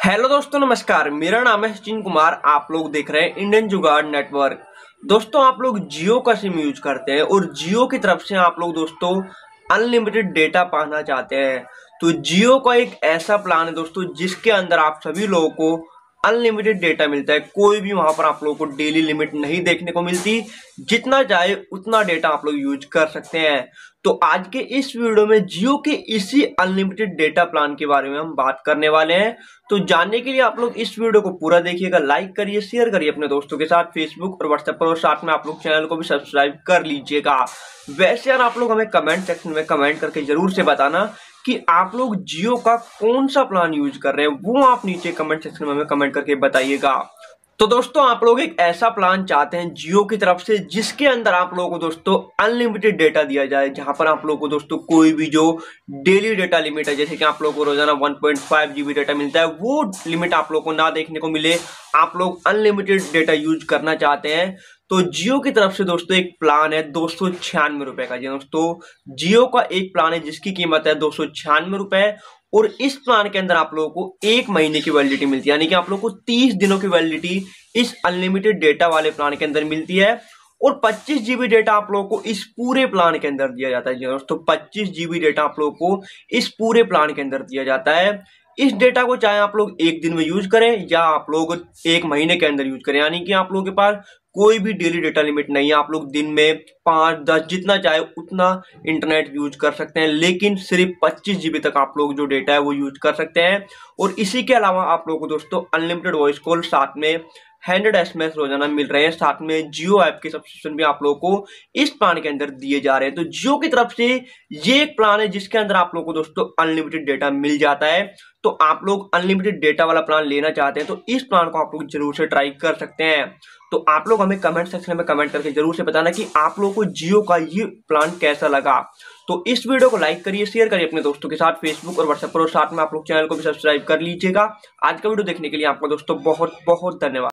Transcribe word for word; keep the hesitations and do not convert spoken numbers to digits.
Hello दोस्तों, नमस्कार। मेरा नाम है सचिन कुमार। आप लोग देख रहे हैं इंडियन जुगाड़ नेटवर्क। दोस्तों, आप लोग जियो का सिम यूज करते हैं और जियो की तरफ से आप लोग दोस्तों अनलिमिटेड डेटा पाना चाहते हैं, तो जियो का एक ऐसा प्लान है दोस्तों जिसके अंदर आप सभी लोगों को अनलिमिटेड डेटा मिलता है। कोई भी वहां पर आप लोगों को डेली लिमिट नहीं देखने को मिलती। जितना चाहे उतना डेटा आप लोग यूज कर सकते हैं। तो आज के इस वीडियो में जियो के इसी अनलिमिटेड डेटा प्लान के बारे में हम बात करने वाले हैं। तो जानने के लिए आप लोग इस वीडियो को पूरा देखिएगा, लाइक करिए, शेयर करिए अपने दोस्तों के साथ फेसबुक और व्हाट्सएप पर, और साथ में आप लोग चैनल को भी सब्सक्राइब कर लीजिएगा। वैसे यार आप लोग हमें कमेंट सेक्शन में कमेंट करके जरूर से बताना कि आप लोग जियो का कौन सा प्लान यूज कर रहे हैं, वो आप नीचे कमेंट सेक्शन में हमें कमेंट करके बताइएगा। तो दोस्तों, आप लोग एक ऐसा प्लान चाहते हैं जियो की तरफ से जिसके अंदर आप लोगों को दोस्तों अनलिमिटेड डेटा दिया जाए, जहां पर आप लोगों को दोस्तों कोई भी जो डेली डेटा लिमिट है, जैसे कि आप लोगों को रोजाना one point five GB data मिलता है, वो लिमिट आप लोगों को ना देखने को मिले। आप लोग अनलिमिटेड डेटा यूज करना चाहते हैं तो जियो की तरफ से दोस्तों एक प्लान है दो सौ छियानवे रुपए का। जी दोस्तों, जियो का एक प्लान है जिसकी कीमत है दो सौ छियानवे रुपए, और इस प्लान के अंदर आप लोगों को एक महीने की वैलिडिटी मिलती है, यानी कि आप लोगों को तीस दिनों की वैलिडिटी इस अनलिमिटेड डेटा वाले प्लान के अंदर मिलती है। और पच्चीस जीबी डेटा आप लोगों को इस पूरे प्लान के अंदर दिया जाता है। जी दोस्तों, पच्चीस जीबी डेटा आप लोगों को इस पूरे प्लान के अंदर दिया जाता है। इस डेटा को चाहे आप लोग एक दिन में यूज करें या आप लोग एक महीने के अंदर यूज करें, यानी कि आप लोगों के पास कोई भी डेली डेटा लिमिट नहीं है। आप लोग दिन में पांच दस जितना चाहे उतना इंटरनेट यूज कर सकते हैं, लेकिन सिर्फ पच्चीस जीबी तक आप लोग जो डेटा है वो यूज कर सकते हैं। और इसी के अलावा आप लोगों को दोस्तों अनलिमिटेड वॉइस कॉल, साथ में हंड्रेड एसएमएस रोजाना मिल रहे हैं। साथ में जियो ऐप के सब्सक्रिप्शन भी आप लोगों को इस प्लान के अंदर दिए जा रहे हैं। तो जियो की तरफ से ये एक प्लान है जिसके अंदर आप लोगों को दोस्तों अनलिमिटेड डेटा मिल जाता है। तो आप लोग अनलिमिटेड डेटा वाला प्लान लेना चाहते हैं तो इस प्लान को आप लोग जरूर से ट्राई कर सकते हैं। तो आप लोग हमें कमेंट सेक्शन में कमेंट करके जरूर से बताना कि आप लोगों को जियो का ये प्लान कैसा लगा। तो इस वीडियो को लाइक करिए, शेयर करिए अपने दोस्तों के साथ फेसबुक और व्हाट्सएप पर, और साथ में आप लोग चैनल को भी सब्सक्राइब कर लीजिएगा। आज का वीडियो देखने के लिए आपका दोस्तों बहुत बहुत धन्यवाद।